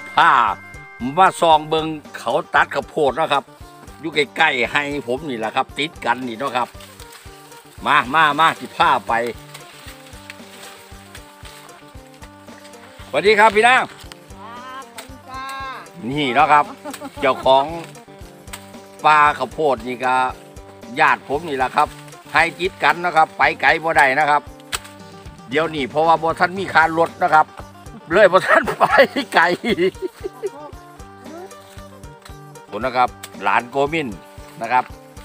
ผ้ามาซองเบิงเขาตัดข้าวโพดนะครับอยู่ใกล้ๆให้ผมนี่แหละครับติดกันนี่เนาะครับมาที่ผ้าไปสวัสดีครับพี่นางนี่เนาะครับเจ้าของปลาข้าวโพดนี่ก็ญาติผมนี่แหละครับให้ติดกันนะครับไปไกลบ่ได้นะครับเดี๋ยวนี้เพราะว่าบ่ท่านมีคารรถนะครับเลยบ่ท่านไปไกลผมนะครับหลานโกมินนะครับ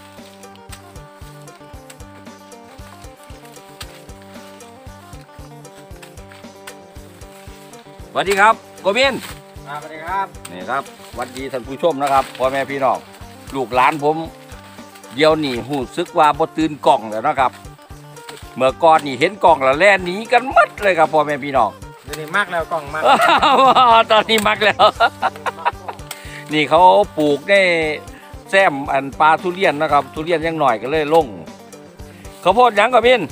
สวัสดีครับโกมินสวัสดีครับนี่ครับสวัสดีท่านผู้ชมนะครับพ่อแม่พี่น้องลูกหลานผมเดี๋ยวนี้หูซึกว่าบ่ตื่นกล่องแล้วนะครับเมื่อก่อนนี่เห็นกล่องแล้วแล่นหนีกันมัดเลยครับพ่อแม่พี่น้องเดี๋ยวนี้มากแล้วกล่องมากตอนนี้มักแล้วนี่เขาปลูกได้แซมอันปลาทุเรียนนะครับทุเรียนยังหน่อยก็เลยลงข้าวโพดยังกับมิน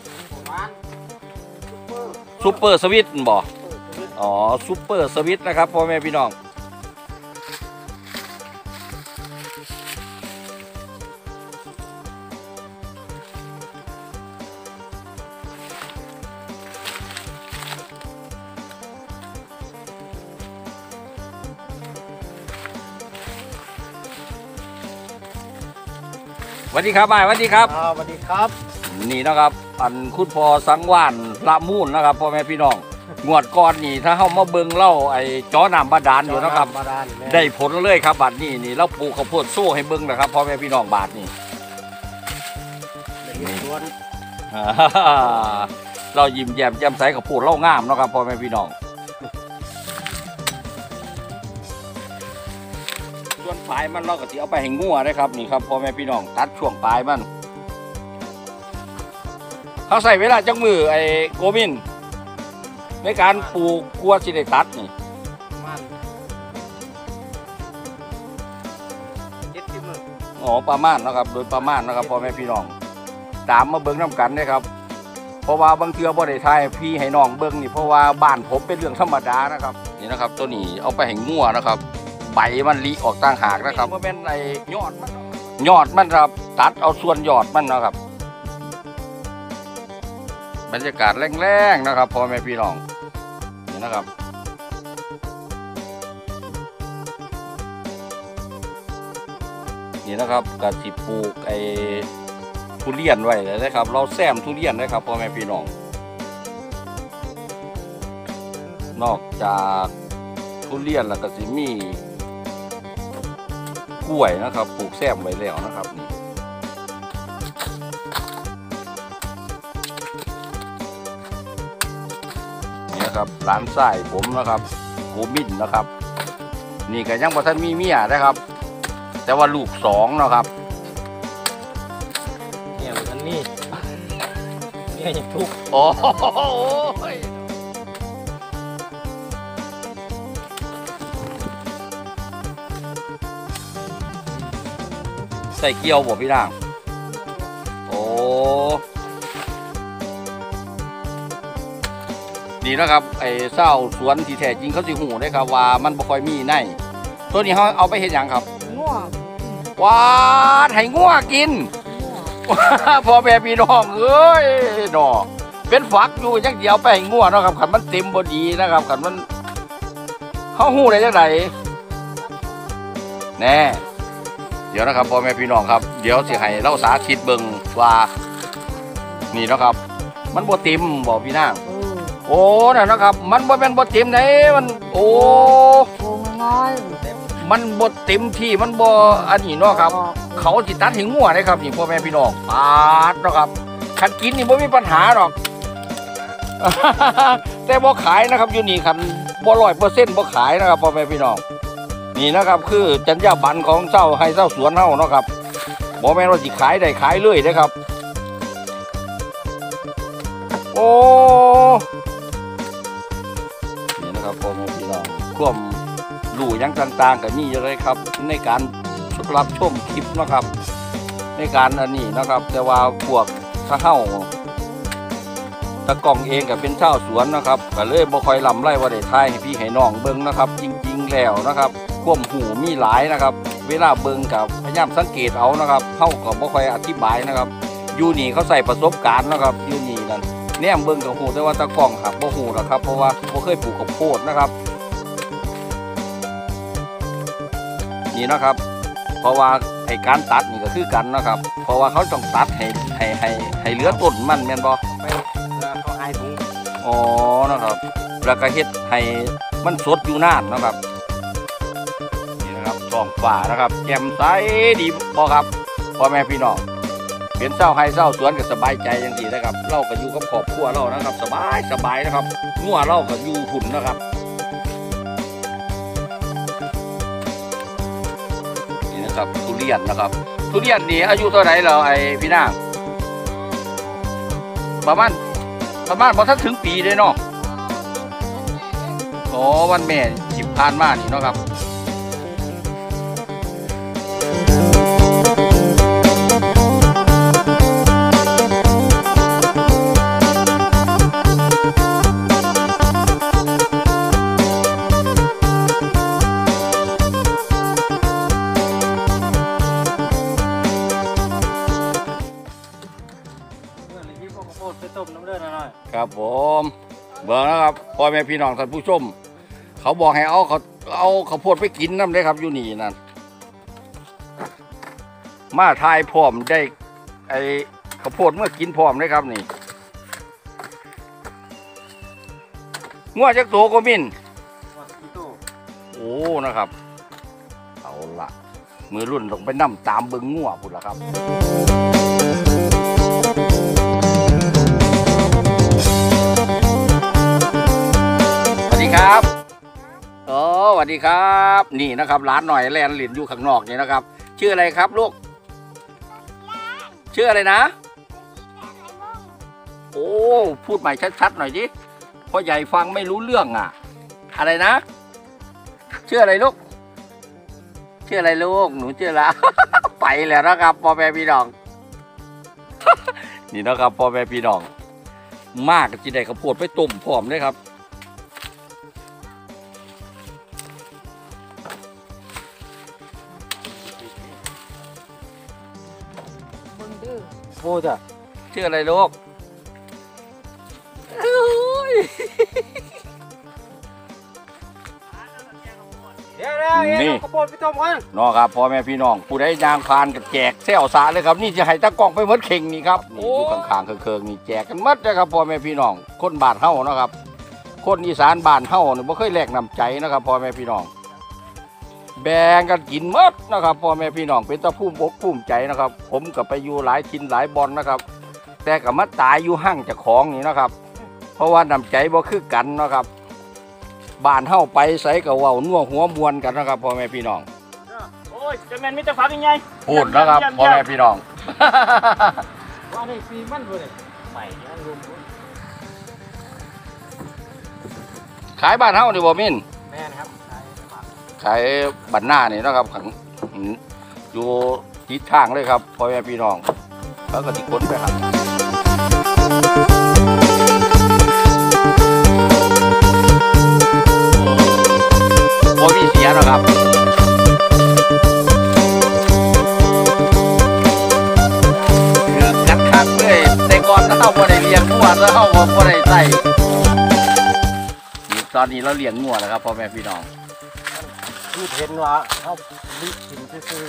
ซุปเปอร์สวิตบ่อ๋อซุปเปอร์สวิตนะครับพ่อแม่พี่น้องสวัสดีครับสวัสดีครับสวัสดีครับนี่นะครับอันคุณพ่อสังวานละมูลนะครับพ่อแม่พี่น้องงวดก่อนนี่ถ้าเข้ามาเบิ่งเล่าไอ้จ้อน้ำบาดาลอยู่นะครับได้ผลเลยครับบาดนี้นี่เราปลูกข้าวโพดโซ่ให้เบิ่งนะครับพ่อแม่พี่น้องบาดนี้เรายิ้มแย้มแจ่มใสข้าวโพดเล่างามนะครับพ่อแม่พี่น้องส่วนปลายมันเราก็จะเอาไปให้งัวนะครับนี่ครับพ่อแม่พี่น้องตัดช่วงปลายมันเขาใส่เวลาจังมือไอ้โกมินในการปลูกกลัวสิได้ตัดนี่อ๋อประมาณนะครับโดยประมาณนะครับพ่อแม่พี่น้องตามมาเบิ้งน้ำกันนะครับเพราะว่าบางเทื่อบ่ได้ทายพี่ให้น้องเบิ้งนี่เพราะว่าบ้านผมเป็นเรื่องธรรมดานะครับนี่นะครับตัวนี้เอาไปให้งัวนะครับใบมันลิออกต่างหากนะครับมันเป็นไอ้ยอดมันครับตัดเอาส่วนยอดมันนะครับบรรยากาศแรงๆนะครับพ่อแม่พี่น้องนี่นะครับนี่นะครับกระสิปลูกไอ้ทุเรียนไว้เลยนะครับเราแซมทุเรียนนะครับพ่อแม่พี่น้องนอกจากทุเรียนแล้วก็สิมีกล้วยนะครับปลูกแซมไว้แล้วนะครับนี่นะครับร้านไส้ผมนะครับโกมินนะครับนี่ก็ยังบ่ทันมีเมียนะครับแต่ว่าลูก2นะครับเนี่ยอันนี้เนี่ยยังทุกโอ้ยใส่เกี๊ยวบ่พี่นางโอ้นี่นะครับไอ้เศร้าสวนที่แท้จริงเขาสิหูได้ครับว่ามันบ่ค่อยมีในตัวนี้เขาเอาไปเห็นอย่างครับง่วงว้าให้งัวกินพ่อแม่พี่น้องเอ้ยดอกเป็นฝักอยู่จังเดียวไปให้งัวเนาะครับขันมันเต็มบดีนะครับขันมันเขาหูได้จังไหนแน่เดี๋ยวนะครับพ่อแม่พี่น้องครับเดี๋ยวสิให้เราสาธิตเบิ่งว่านี่นะครับมันบ่เต็มบ่พี่นางโอ้น่ะนะครับมันบ่เป็นบ่เต็มไหนมันโอ้ง่ายมันบดเต็มที่มันบ่อันนี้เนาะครับเขาจิตัดหิงงัวนะครับนี่พ่อแม่พี่น้องปาดเนาะครับขันกินนี่บ่มีปัญหาหรอกแต่บ่ขายนะครับอยู่นี่คันบ่100%บ่ขายนะครับพ่อแม่พี่น้องนี่นะครับคือจรรยาบรรณของเจ้าให้เจ้าสวนเฮาเนาะครับบ่แม่นว่าสิขายได้ขายเลยนะครับโอ้นี่นะครับพ่อแม่พี่น้องควมดูยังต่างๆกับนี่เลยครับในการรับชมคลิปนะครับในการอันนี้นะครับแต่ว่าพวกถ้าเข้าตะกล่องเองก็เป็นชาวสวนนะครับก็เลยบ่ค่อยลำไรว่าได้ทายให้พี่ให้น้องเบิ่งนะครับจริงๆแล้วนะครับความหูมีหลายนะครับเวลาเบิ่งกับพยายามสังเกตเอานะครับเฮาก็บ่ค่อยอธิบายนะครับอยู่นี่เขาใส่ประสบการณ์นะครับอยู่นี่นั่นแนมเบิ่งกับหูแต่ว่าตะกล่องครับบ่หูหรอกครับเพราะว่าบ่เคยปลูกข้าวโพดนะครับนี่นะครับเพราะว่าไอ้การตัดนี่ก็คือกันนะครับเพราะว่าเขาต้องตัดให้เหลือต้นมันแม่นบ่ไปแล้วเขาให้ถุงอ๋อนะครับแล้วก็เฮ็ดให้มันสดอยู่นานนะครับนี่นะครับท้องฟ้านะครับแจ่มใสดีบ่ครับพ่อแม่พี่น้องเป็นเจ้าไร่เจ้าสวนก็สบายใจอย่างดีนะครับเราก็อยู่กับครอบครัวเรานะครับสบายนะครับงัวเราก็อยู่หุ่นนะครับนี่นะครับทุเรียนนะครับทุเรียนนี่อายุเท่าไหร่แล้วไอ้พี่นางประมาณพอถ้าถึงปีเลยเนาะอ๋อวันแม่สิบผ่านมานี่เนาะครับไปต้มน้ำเลือดหน่อยครับผมเบิ่งนะครับพ่อแม่พี่น้องท่านผู้ชมเขาบอกให้เอาข้าวโพดไปกินน้ำเลยครับอยู่นี่นั่นมาทายพร้อมได้ไอ้ข้าวโพดเมื่อกินพร้อมเลยครับนี่งัวจักโตก็มินโอ้นะครับเอาละมือรุ่นลงไปนั่ตามเบิ่งงัวพุ่นละครับครับโอ้สวัสดีครับนี่นะครับร้านหน่อยแลนหลินอยู่ข้างนอกนี่นะครับชื่ออะไรครับลูกชื่ออะไรนะโอ้พูดใหม่ชัดๆหน่อยดิพ่อใหญ่ฟังไม่รู้เรื่องอ่ะอะไรนะชื่ออะไรลูกชื่ออะไรลูกหนูชื่ออะไร ไปแล้วนะครับพ่อแม่พี่น้อง นี่นะครับพ่อแม่พี่น้องมากจีได้ข้าวโพดไปต้มพร้อมเลยครับโอ้จ้ะชื่ออะไรลูกเดี๋ยวข้าวโพดไปต้มกันน้องครับพ่อแม่พี่น้องผู้ใดยางพานกับแจกแซวสาเลยครับนี่จะให้ตะกล้องไปหมดเข่งนี่ครับนี่อยู่ข้างๆเคืองๆนี่แจกกันหมดนะครับพ่อแม่พี่น้องคนบ้านเฮานะครับคนอีสานบ้านเฮาเนี่ยบ่เคยแลกน้ำใจนะครับพ่อแม่พี่น้องแบ่งกันกินหมดนะครับพ่อแม่พี่น้องเป็นตะภูมิอกภูมิใจนะครับผมก็ไปอยู่หลายทินหลายบอลนะครับแต่ก็มาตายอยู่ห้างเจ้าของนี่นะครับเพราะว่าน้ำใจบ่คือกันนะครับบ้านเฮาไปใส่กับเว้านัวหัวมวนกันนะครับพ่อแม่พี่น้องโอ้ยจะแม่นมิตรฟักยังไงพูดนะครับพ่อแม่พี่น้องว่าได้ฟรีมันเลยใหม่นะลุงขายบ้านเฮานี่บ่มินแม่นะครับขายบ้านหน้านี่นะครับขังอยู่ทิศทางเลยครับพ่อแม่พี่น้องแล้วก็ติค้นไปครับโอ้มีเสียนะครับคือกัดคักเลยแต่ก่อนเราบ่ได้เลี้ยงงัวแล้วเราบ่ได้ใส่ตอนนี้เราเลี้ยงงัวแล้วครับพ่อแม่พี่น้องที่เห็นว่าเขาลิขินซื้อ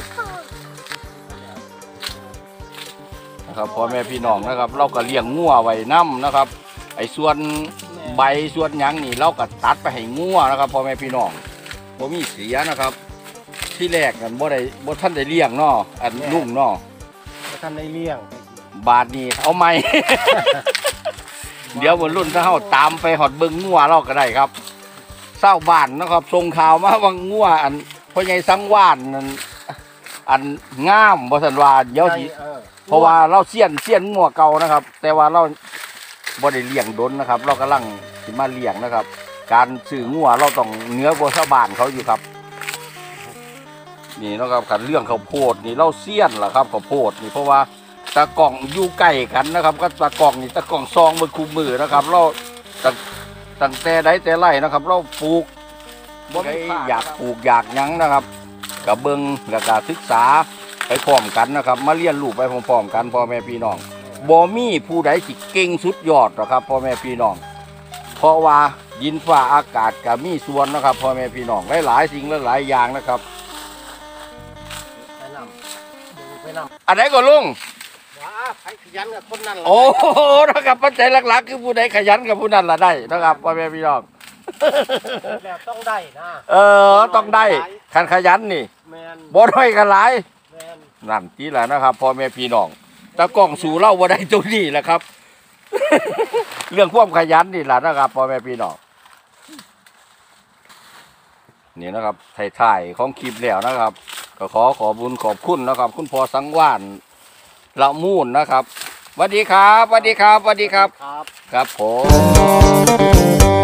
นะครับพ่อแม่พี่น้องนะครับเราก็เลี้ยงงัวไว้น้ำนะครับไอ้ส่วนใบส่วนหยังนี่เราก็ตัดไปให้งัวนะครับพ่อแม่พี่น้องบ่มีเสียนะครับที่แรกกันบ่ท่านได้เลี้ยงเนาะอันลุงเนาะท่านได้เลี้ยงบาทนี้เอาไหม เดี๋ยวบนรุ่นถ้าเฮาตามไปหอดเบิ่งงัวเราก็ได้ครับเศร้าบ้านนะครับส่งข่าวมาว่างัวอันพ่อใหญ่สังวานนั่นอันงามบ่ซั่นว่าเดี๋ยวสิเพราะว่าเราเสี้ยนงัวเก่านะครับแต่ว่าเราบ่ได้เลี้ยงดนนะครับเรากำลังสิมาเลี้ยงนะครับการซื้องัวเราต้องเหนือกว่าชาวบ้านเขาอยู่ครับนี่นะครับคันเรื่องข้าวโพดนี่เราเสี้ยนล่ะครับข้าวโพดนี่เพราะว่าตะกล่องอยู่ใกล้กันนะครับก็ตะกล่องนี่ตะกล่องซองมือคู่มือนะครับเราตั้งแต่ใดแต่ไรนะครับ เราปลูกใครอยากปลูกอยากหยังนะครับกับเบิงแล้วก็ศึกษาไปพร้อมกันนะครับ มาเรียนรู้ไปพร้อมๆกันพ่อแม่พี่น้องบ่มีผู้ใดสิเก่งสุดยอดหรอกครับพ่อแม่พี่น้องเพราะว่าดินฟ้าอากาศก็มีส่วนนะครับพ่อแม่พี่น้องหลายๆสิ่งหลายๆอย่างนะครับไปนำไปนอันไหนก็ลุงำว้าใครขยันกับคนนั้นล่ะโอ้โหนะครับปัจจัยหลักๆคือผู้ใดขยันกับผู้นั้นละได้นะครับพ่อแม่พี่น้องแล้วต้องได้นะต้องได้ขันขยันนี่แมนบ่ด้อยกันหลายแมนนั่นที่แหละนะครับพ่อแม่พี่น้องตะกล้องสู่เล่าบ่ได้ตรงนี้แหละครับ เรื่องความขยันนี่แหละนะครับพ่อแม่พี่น้องนี่นะครับถ่ายๆของคลิปแล้วนะครับก็ขอบุญขอบคุณนะครับ คุณพ่อสังวานละมูลนะครับสวัสดีครับสวัสดีครับสวัสดีครับครับครับผม